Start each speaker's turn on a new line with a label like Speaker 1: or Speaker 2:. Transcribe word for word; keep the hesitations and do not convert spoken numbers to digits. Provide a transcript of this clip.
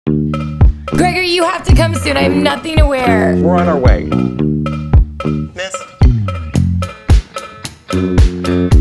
Speaker 1: Gregory, you have to come soon. I have nothing to wear.
Speaker 2: We're on our way. Miss?